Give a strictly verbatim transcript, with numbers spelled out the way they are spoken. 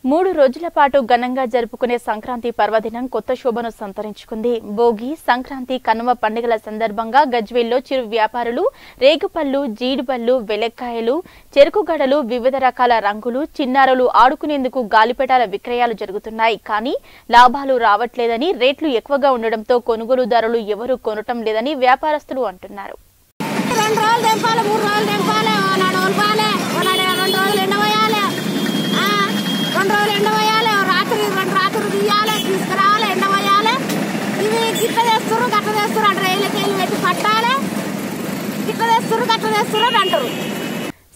మూడు రోజుల పాటు ఘనంగా జరుపుకునే సంక్రాంతి పర్వదినం కొత్త శోభను సంతరించుకుంది. భోగి, సంక్రాంతి, కనుమ పండుగల సందర్భంగా గజ్వేల్లో చిరు వ్యాపారులు రేగుపళ్ళు, జీడిపళ్ళు, వెలక్కాయలు, చెరుకుగడలు, వివిధ రకాల రంగులు, చిన్నారులు ఆడుకునేందుకు గాలిపటాల విక్రయాలు జరుగుతున్నాయి. కానీ లాభాలు రావట్లేదని, రేట్లు ఎక్కువగా ఉండడంతో కొనుగోలుదారులు ఎవరూ కొనటం లేదని వ్యాపారస్తులు అంటున్నారు. రెండు రోజులు ఎండ వేయాలి, రాత్రి రెండు రాత్రులు తీయాలి, తీసుకురావాలి, ఎండ వేయాలి. ఇవి గిట్ట తెస్తారు గట్ట తెస్తారు అంటే రైళ్ళకి వెళ్ళి పెట్టి పట్టాలి. గిట్ట తెస్తారు గట్ట తెస్తారు అని అంటారు.